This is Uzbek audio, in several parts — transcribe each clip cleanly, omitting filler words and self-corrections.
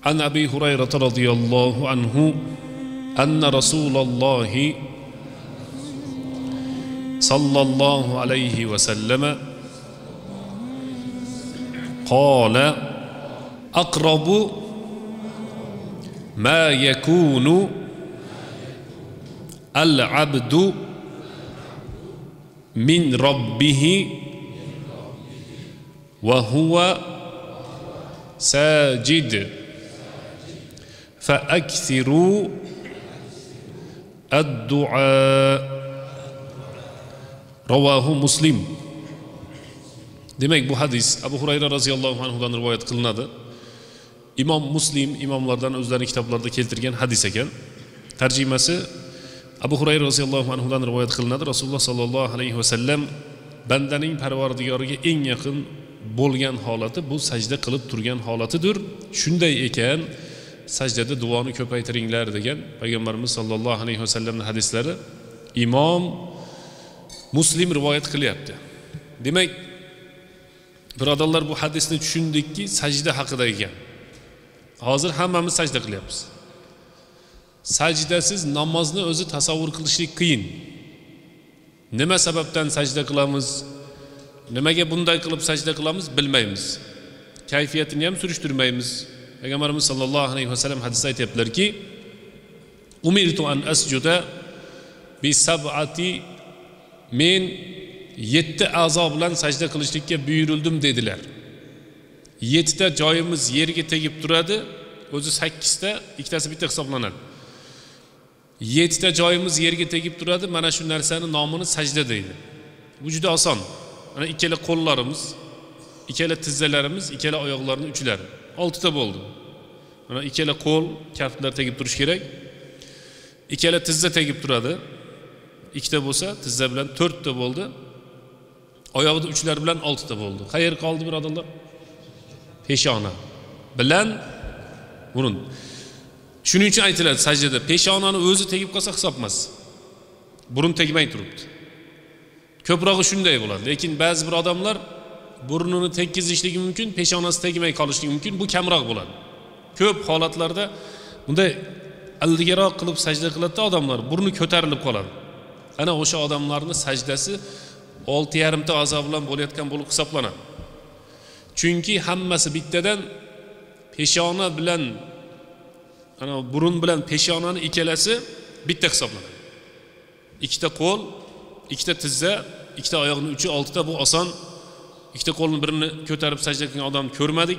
An Abi Hurayra radhiyallahu anhu anna Rasulullah sallallahu aleyhi ve selleme qala aqrabu ma yakunu al-abdu min rabbihi ve huve sajid fa akthiru ad-du'a. Ravahu Muslim. Demek bu hadis Abu Hurayra radhiyallohu anhudan rivoyat qilinadi. İmam Muslim imamlardan o'zlarining kitoblarida keltirgan hadis ekan. Tarjimasi Abu Hurayra radhiyallohu anhudan rivoyat qilinadi. Rasululloh sallallohu alayhi vasallam bandaning Parvardigoriga eng yaqin bo'lgan holati bu sajda qilib turgan holatidir. Shunday ekan, sajdada duoni ko'paytiringlar degan payg'ambarimiz sallallohu alayhi vasallamning hadislari Imom Muslim rivoyat qilyapti. Demak, birodarlar, bu hadisni tushundikki, sajda haqida ekan. Hozir hammamiz sajda qilyapmiz. Sajdasiz namozni o'zi tasavvur qilishlik qiyin. Nima sababdan sajda qilamiz? Nimaga bunday qilib sajda qilamiz bilmaymiz. Kayfiyatini ham surishtirmaymiz. Payg'ambarimiz sallallohu alayhi vasallam hadisda aytibdilarki, umirtu an asjuda bi sab'ati, men 7 a'zo bilan sajda qilishlikka buyurildim dedilar. 7 ta joyimiz yerga tegib turadi, o'zi 8 ta, ikkitasi bitta hisoblanadi. 7 ta joyimiz yerga tegib turadi, mana shu narsani nomini sajda deydi. Bu juda oson. Mana ikkala qo'llarimiz, ikkala tizzalarimiz, ikkala oyoqlarning uchlari 6 ta bo'ldi. Mana ikkala qo'l, kaftlar tegib turish kerak. Ikkala tizza tegib turadi. 2 ta bo'lsa, tizza bilan 4 ta bo'ldi. Oyoqning uchlari bilan 6 ta bo'ldi. Qayer qoldi birodarlar? Peshona bilan burun. Shuning uchun aytiladi sajdada peshonani o'zi tegib qolsa hisob emas. Burun tegmay turibdi. Ko'prog'i shunday bo'ladi. Lekin ba'zi bir odamlar burnini tekkizishligi mumkin, peshonasi tegmay qolishligi mumkin. Bu kamroq bo'ladi. Ko'p holatlarda bunday ildigaroq qilib sajda qiladi odamlar, burni ko'tarilib qoladi. Ana o'sha odamlarning sajdasi 6,5 ta a'zo bilan bo'layotgan bo'lib hisoblanadi. Chunki hammasi bittadan peshona bilan ana burun bilan peshonani ikkalasi bitta hisoblanadi. 2 ta qo'l, 2 ta tizza, 2 ta oyoqning uchi 6 ta, bu oson. 2 ta qo'lni birini ko'tarib sajda qilgan odamni ko'rmadik.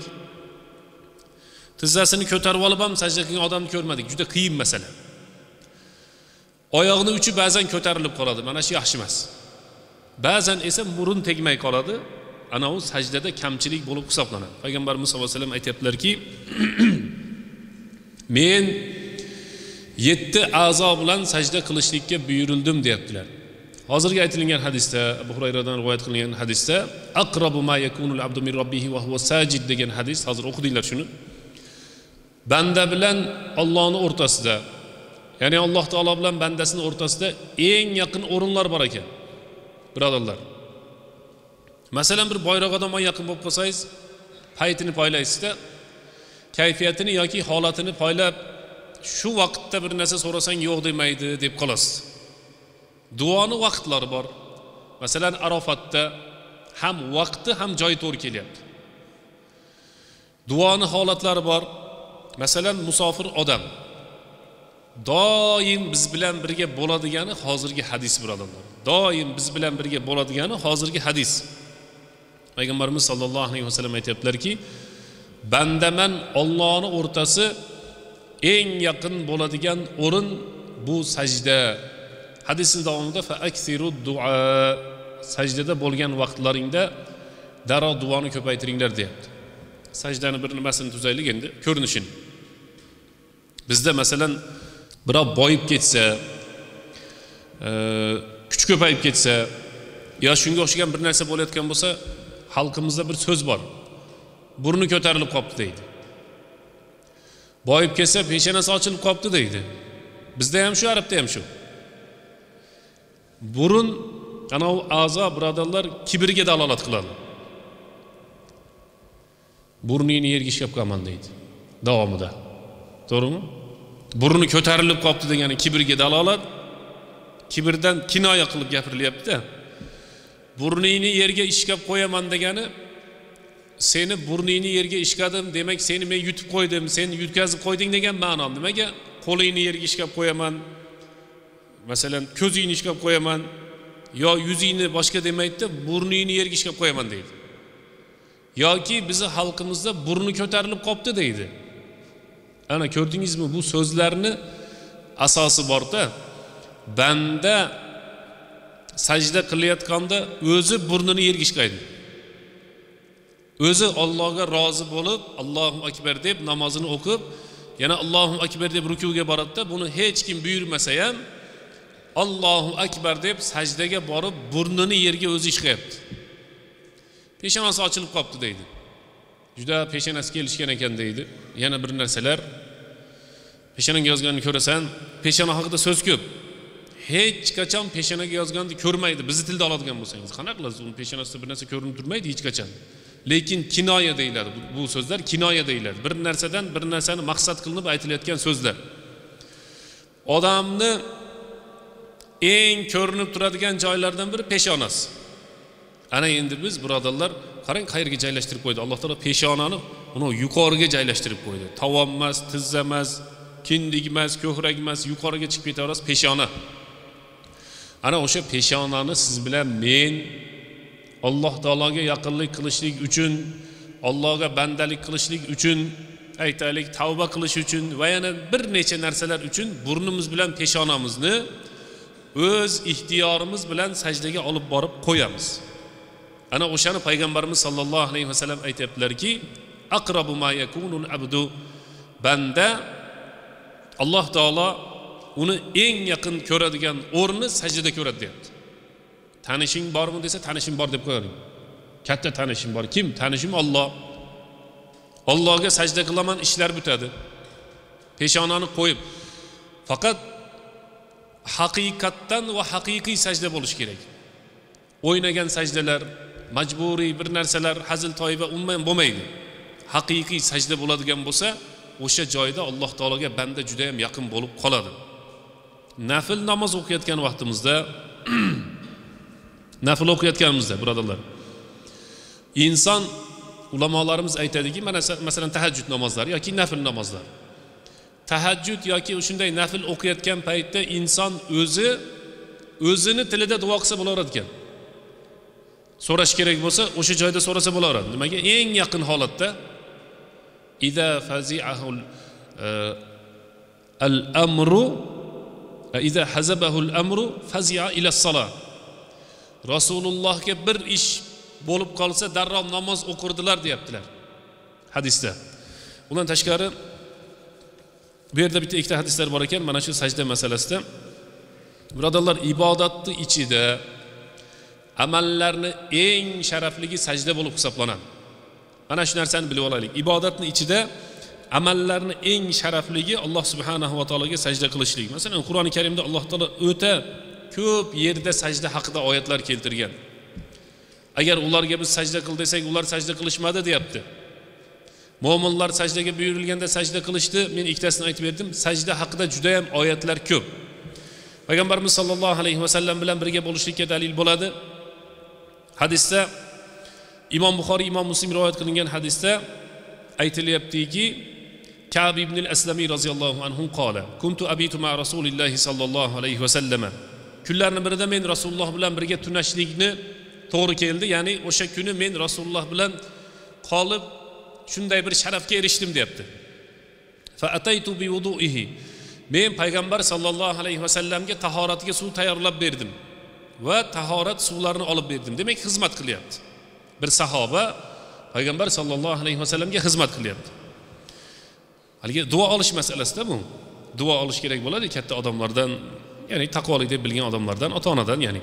Tizzasini ko'tarib olib ham sajda qilgan odamni ko'rmadik. Juda qiyin masala. Oyoqning uchi ba'zan ko'tarilib qoladi. Mana shu yaxshi emas. Ba'zan esa burun tegmay qoladi. Ana u sajdada kamchilik bo'lib hisoblanadi. Payg'ambarimiz sollallohu alayhi vasallam aytibdilarki, men 7 a'zo bilan sajda qilishlikka buyurildim deyaptilar. Hozirgi aytilgan hadisda, Abu Hurayradan rivoyat qilingan hadisda aqrabu ma yakunul abdu min robbihi va huwa sajid degan hadis, hozir o'qidinglar shuni. Banda bilan Allohning o'rtasida, ya'ni Alloh taolo bilan bandasining o'rtasida eng yaqin o'rinlar bor ekan. Birodarlar, masalan bir boyroq odamga yaqin bo'lib qolsangiz, paytini poylaysizda, kayfiyatini yoki holatini poylab, shu vaqtda bir narsa so'rasang yo'q demaydi deb qolasiz. Duoni vaqtlari bor. Masalan, Arofatda ham vaqti ham joyi to'g'ri kelyapti. Duoni holatlari bor. Masalan, musofir odam doim biz bilan birga bo'ladigani hozirgi hadis birodarlar. Doim biz bilan birga bo'ladigani hozirgi hadis. Payg'ambarimiz sollallohu alayhi vasallam aytibdilarki, bandaman Allohning o'rtasi eng yaqin bo'ladigan o'rin bu sajda. Hadisning davomida fa aksiru du'a, sajdada bo'lgan vaqtlaringda darrov duoni ko'paytiringlar deyapti. Sajdani bir nimasini tuzaylik endi, ko'rinishini. Bizda masalan birov boyib ketsa, kuch ko'payib ketsa, yo shunga o'xshagan bir narsa bo'layotgan bo'lsa, xalqimizda bir so'z bor. Burni ko'tarilib qopti deydi. Boyib ketsa, peshonasi ochilib qopti deydi. Bizda ham shu, Arabda ham shu. Burun, ana u a'zo birodarlar kibrga dalolat qiladi. Burningni yerga ishqab qolman deydi. davomida. To'g'rimi? Burni ko'tarilib qopti degani kibrga dalolat. Kibrdan kinoya qilib gapirilyapti-da. Burningni yerga ishkab qo'yaman degani seni burningni yerga ishkadim, demak seni men yutib qo'ydim, sen yutkazib qo'yding degan ma'no. Nimaga qo'lingni yerga ishkab qo'yaman? Masalan, ko'zingni ishkab qo'yaman yo yuzingni boshqa demaydi, burningni yerga ishkab qo'yaman deydi. Yoki bizi xalqimizda burni ko'tarilib qopti deydi. Ana ko'rdingizmi, bu so'zlarni asosi bor-da. Banda sajda qilayotganda o'zi burnini yerga ishqaydi. O'zi Allohga rozi bo'lib, Allohu akbar deb namozini o'qib, yana Allohu akbar deb rukuga boradi-da, buni hech kim buyurmasa ham Allohu akbar deb sajdaga borib burnini yerga o'zi ishqayapti. Peshonasi ochilib qopti deydi. Juda peshonasi kelishgan ekan deydi. Yana bir narsalar peshonaga yozganini ko'rasan, peshona haqida so'z ko'p. Hech qachon peshonaga yozganni ko'rmaydi. Bizni tilda oladigan bo'lsangiz, qanaqa qilasiz? Uni peshonasida bir narsa ko'rinib turmaydi hech qachon. Lekin kinoya deyiladi. Bu so'zlar kinoya deyiladi. Bir narsadan bir narsani maqsad qilinib aytilayotgan so'zlar. Odamni eng ko'rinib turadigan joylardan biri peshonasi. Ana endi biz birodarlar, qarang qayerga joylashtirib qo'ydi. Alloh taolo peshonani uni yuqoriga joylashtirib qo'ydi. Tovon emas, tizza emas, kindik emas, ko'krak emas, yuqoriga chiqib ketaverasiz peshona. Ana o'sha peshonani siz bilan men Alloh taologa yaqinlik qilishlik uchun, Allohga bandalik qilishlik uchun, aytaylik tavba qilish uchun va yana bir necha narsalar uchun burnimiz bilan peshonamizni o'z ixtiyorimiz bilan sajdaga olib borib qo'yamiz. Ana o'shani payg'ambarimiz sollallohu alayhi vasallam aytibdilarki, aqrabu ma yakunul abdu, banda Alloh taolo uni eng yaqin ko'radigan o'rni sajdada ko'radi deyapti. Tanishing bormi desa, tanishim bor deb qo'ying. Katta tanishim bor. Kim? Tanishim Alloh. Allohga sajda qilaman, ishlar bitadi. Peshonani qo'yib. Faqat haqiqatdan va haqiqiy sajda bo'lish kerak. O'ynagan sajdalar, majburiy bir narsalar, hazil toiba umuman bo'lmaydi. Haqiqiy sajda bo'ladigan bo'lsa, o'sha joyda Alloh taologa banda juda ham yaqin bo'lib qoladi. Nafil namoz o'qiyotgan vaqtimizda nafil o'qiyotganimizda birodarlar, inson, ulamolarimiz aytadiki, masalan tahajjud namozlari yoki nafil namozlar. Tahajjud yoki shunday nafil o'qiyotgan paytda inson o'zini tilida duo qilsa bo'laveradi ekan. So'rash kerak bo'lsa, o'sha joyda so'rasa bo'laveradi. Nimaga? Eng yaqin holatda idza fazi'ahul al-amru idza hazabahu al-amru fazi'a ila as-salah. Rasulullohga bir ish bo'lib qolsa darrov namoz o'qirdilar deyaptilar hadisda. Undan tashqari bu yerda bitta ikkita hadislar bor ekan, mana shu sajda masalasida. Birodarlar, ibodatni ichida amallarni eng sharafligi sajda bo'lib hisoblanadi. Mana shu narsani bilib olaylik. Ibodatni ichida amallarni eng sharafligi Alloh subhanahu va taologa sajda qilishlik. Masalan, Qur'oni Karimda Alloh taolo o'ta ko'p yerda sajda haqida oyatlar keltirgan. Agar ularga biz sajda qil desak, ular sajda qilishmadi deyapti. Mo'minlar sajdaga buyurilganda sajda qilishdi. Men ikkitasini aytib berdim. Sajda haqida juda ham oyatlar ko'p. Payg'ambarimiz sollallohu alayhi vasallam bilan birga bo'lishlikka dalil bo'ladi. Hadisda Imom Buxoriy, Imom Muslim rivoyat qilingan hadisda aytilyaptiki, Ka'b ibn al-Aslami roziyallohu anhu qala, kuntu abitu ma Rasulilloh sollallohu alayhi vasallam. Kunlarning birida men Rasululloh bilan birga tunashlikni to'g'ri keldi. Ya'ni o'sha kuni men Rasululloh bilan qolib shunday bir sharafga erishdim deyapti. Fa ataytu bi wudu'ihi. Men payg'ambar sollallohu alayhi vasallamga tahoratga suv tayyorlab berdim va tahorat suvlarini olib berdim. Demak, xizmat qilyapti. Bir sahoba payg'ambar sollallohu alayhi vasallamga xizmat qilyapti. Haligi duo olish masalasida bu. Duo olish kerak bo'ladi katta odamlardan, ya'ni taqvolik deb bilgan odamlardan, ota-onadan, ya'ni.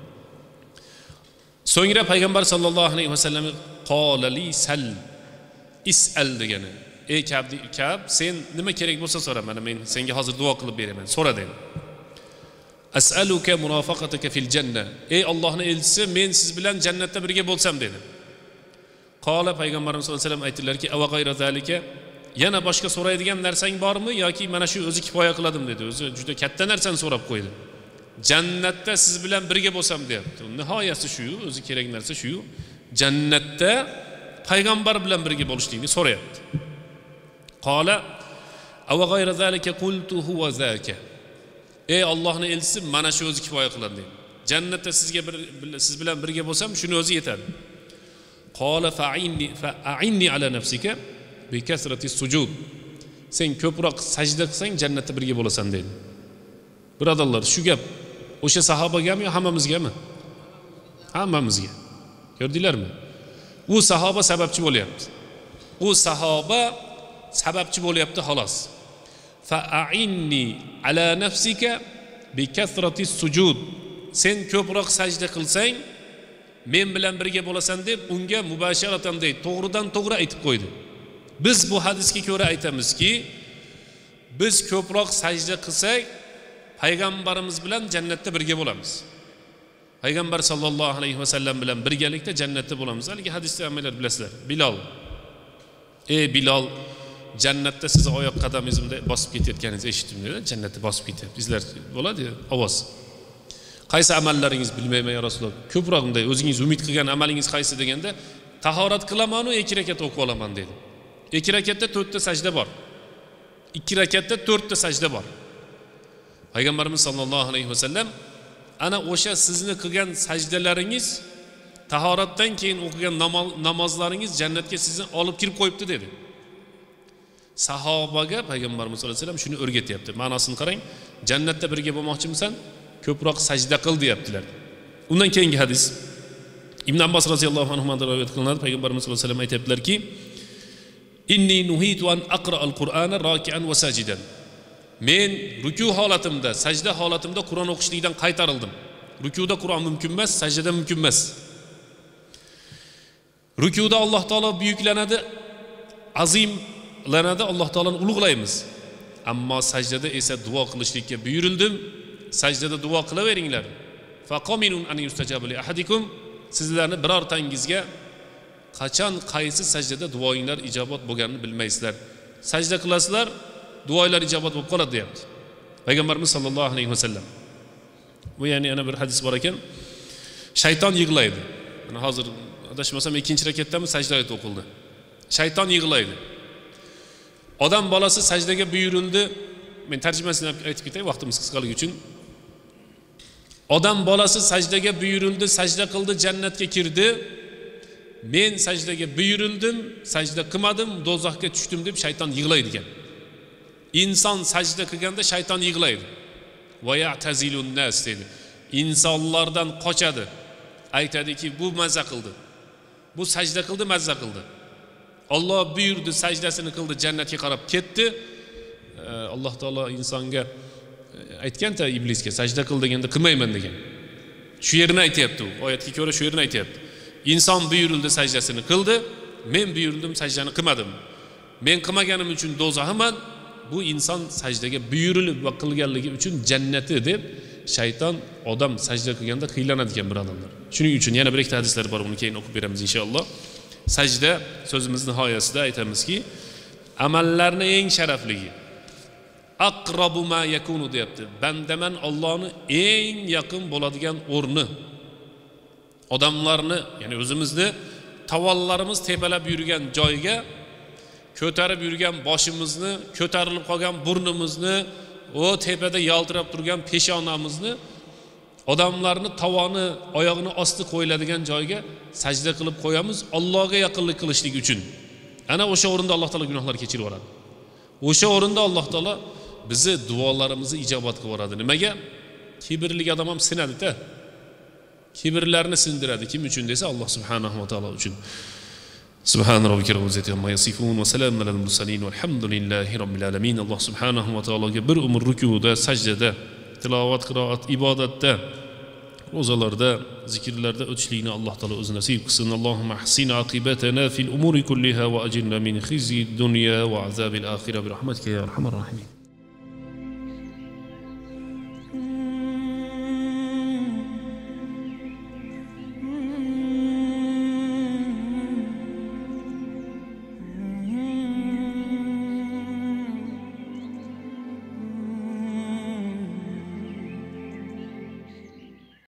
So'ngra payg'ambar sollallohu alayhi vasallam qala li sal is'al degani. Ey Ka'b, sen nima kerak bo'lsa so'ra, mana men senga hozir duo qilib beraman. So'ra dedi. As'aluka murafaqataka fil janna. Ey Allohning elchisi, men siz bilan jannatda birga bo'lsam dedi. Qala payg'ambarimiz sollallohu alayhi vasallam aytdilarki, "Ava g'ayra zalika?" yana boshqa so'raydigan narsang bormi yoki mana shu o'zi kifoya qiladim dedi. O'zi juda katta narsani so'rab qo'ydi. Jannatda siz bilan birga bo'lsam deyapti. Nihoyasi shu, o'zi kerak narsa shu. Jannatda payg'ambar bilan birga bo'lishlikni so'rayapti. Qala aw ghayra zalika qultu huwa zaka. Ey Allohning elchisi, mana shu o'zi kifoya qiladi dedi. Jannatda siz bilan birga bo'lsam shuni o'zi yetadi. Qala fa'inni ala nafsika bi kasrati sujud. Sen ko'proq sajda qilsang jannatda birga bo'lasan dedi. Birodarlar, shu gap o'sha sahobagami yo hammamizgami? Hammamizga. Ko'rdinglarmi? U sahoba sababchi bo'lyapti. U sahoba sababchi bo'lyapti xolos. Fa'inni ala nafsika bi kasrati sujud. Sen ko'proq sajda qilsang men bilan birga bo'lasan deb unga mubasharatan deydi, to'g'ridan to'g'ri aytib qo'ydi. Biz bu hadisga ko'ra aytamizki, biz ko'proq sajda qilsak payg'ambarimiz bilan jannatda birga bo'lamiz. Payg'ambar sallallohu alayhi vasallam bilan birgalikda jannatda bo'lamiz. Haligi hadisda hammalar bilasizlar. Bilal. Ey Bilal, jannatda siz oyoq qadamingizni bosib ketayotganingizni eshitdim dedi. Jannatda bosib ketyapti. Bizlar bo'ladi ovoz. Qaysi amallaringiz bilmayman ya Rasululloh. Ko'proq bunday o'zingiz umid qilgan amalingiz qaysi deganda, tahorat qilaman va 2 rakat o'qib olaman dedi. 2 rakatda 4 ta sajda bor. 2 rakatda 4 ta sajda bor. Payg'ambarimiz sallallohu alayhi vasallam ana o'sha sizni qilgan sajdalaringiz, tahoratdan keyin o'qigan namozlaringiz jannatga sizni olib kirib qo'yibdi dedi. Sahobaga Payg'ambarimiz sallallohu alayhi vasallam shuni o'rgatyapti. Ma'nosini qarang. Jannatda birga bo'lmoqchimisan? Ko'proq sajda qil deyaptilar. Undan keyingi hadis Ibn Abbos roziyallohu anhudan rivoyat qilinadi. Payg'ambarimiz sallallohu alayhi vasallam aytibdilarki, inni nuhitu an aqra al-Qur'ana raki'an va sajidan. Men ruku holatimda, sajda holatimda Qur'on o'qishlikdan qaytarildim. Rukuda Qur'on mumkin emas, sajdada mumkin emas. Rukuda Alloh taolo buyuklanadi, azimlanadi, Alloh taoloni ulug'laymiz. Ammo sajdada esa duo qilishlikka buyurildim. Sajdada duo qilaveringlar. Faqaminun an yustajaba li ahadikum. Sizlarni birortangizga qachon qaysi sajdada duoinglar ijobat bo'lganini bilmaysizlar. Sajda qilasizlar, duolar ijobat bo'lib qoladi deyapti Payg'ambarimiz sallallohu alayhi vasallam. Bu ya'ni ana bir hadis bor ekan. Shayton yig'laydi. Mana hozir adashmasam 2-rakatdami sajda oyati o'qildi. Shayton yig'laydi. Odam bolasi sajdaga buyurildi. Men tarjimasini aytib ketay vaqtimiz qisqaligi uchun. Odam bolasi sajdaga buyurildi, sajda qildi, jannatga kirdi. Men sajdaga buyurildim, sajda qilmadim, do'zaxga tushdim deb shayton yig'laydi ekan. İnson sajda qilganda shayton yig'laydi. Va ya'tazilun nas dedi. İnsonlardan qochadi. Aytadiki, bu mazza qildi. Bu sajda qildi, mazza qildi. Alloh buyurdi, sajdasini qildi, jannatga qarab ketdi. Alloh taolo insonga aytganda iblisga sajda qil deganda qilmayman degan. Shu yerini aytayapti u. Oyatga ko'ra shu yerini aytayapti. İnson buyurildi, sajdasini qildi, men buyurildim, sajdani qilmadim. Men qilmaganim uchun do'zaxman. Bu inson sajdaga buyurilib va qilganligi uchun jannati deb shayton odam sajda qilganda qiylanadi ekan birodarlar. Shuning uchun yana bir ikkita hadislar bor, buni keyin o'qib beramiz inshaalloh. Sajda so'zimiz nihoyasida aytamizki, amallarning eng sharafligi. Aqrabu ma yakunu deyapti. Bandaman Allohning eng yaqin bo'ladigan o'rni. Odamlarni, ya'ni o'zimizni tavallarimiz tepalab yurgan joyga ko'tarib yurgan boshimizni, ko'tarilib qolgan burnimizni, o tepada yaltirab turgan peshonamizni, odamlarni tovoni, oyog'ini osti qo'yiladigan joyga sajda qilib qo'yamiz, Allohga yaqinlik qilishlik uchun. Ana o'sha o'rinda Alloh taolo gunohlarni kechirib yuboradi. O'sha o'rinda Alloh taolo bizni duolarimizni ijobat qilib yuboradi. Nimaga? Kibrli odam ham sinadi-da. Kibrlarni sindiradi. Kim uchun desa Alloh subhanahu va taolo uchun. Subhan robbika robbil izzati amma yasifun va salamun alal mursalin valhamdulillahi robbil alamin. Alloh subhanahu va taologa bir umr rukuda, sajdada, tilovat, qiroat, ibodatda, ro'zalarda, zikrlarda o'tishlikni Alloh taolo o'zi nasib qilsin. Allohumma ahsin aqibatana fil umuri kulliha va ajirna min khizyi dunya va azabil akhirah bi rahmatika ya arhamar rahimin.